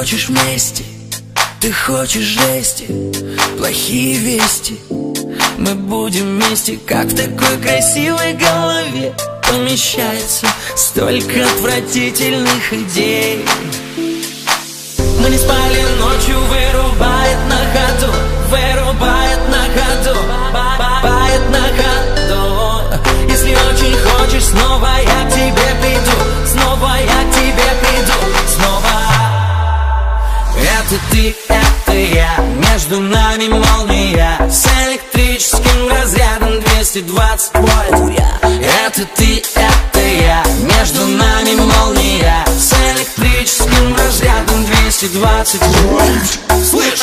хочешь вместе, ты хочешь жести, плохие вести. Мы будем вместе, как в такой красивой голове помещается столько отвратительных идей. Мы не спали ночью, вырубает на ходу, вырубает на ходу, бает на ходу. Если очень хочешь, снова я к тебе приду, снова я к тебе приду, снова. Это ты, это я, между нами молния с электрическим разрядом 220 вольт. Это ты, это я, между нами молния с электрическим разрядом 220 вольт. Слышь!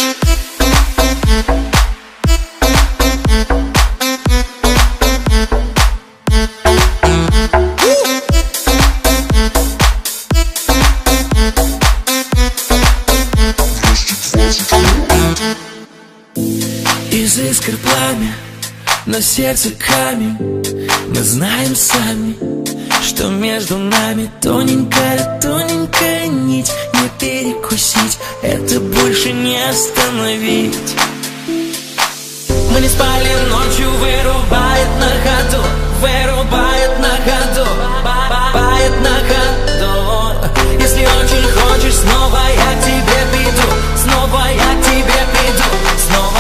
Из искр пламя, но сердце камень. Мы знаем сами, что между нами тоненькая, тоненькая нить. Не перекусить, это больше не остановить. Мы не спали ночью, вырубает на ходу, вырубает на ходу, бает на ходу. Если очень хочешь, снова я к тебе приду, снова я к тебе приду, снова.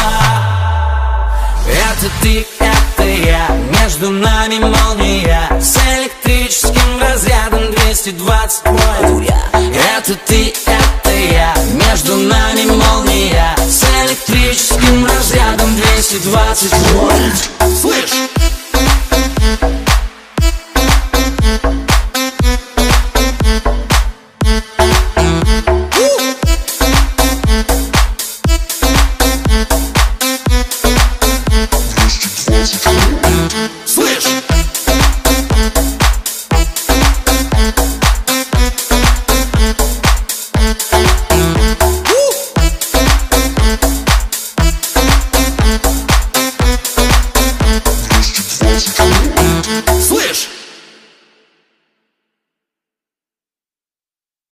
Это ты, это я, между нами молния с электрическим разрядом 220 вольт. Это ты, это я, между нами молния с электрическим разрядом 220 вольт.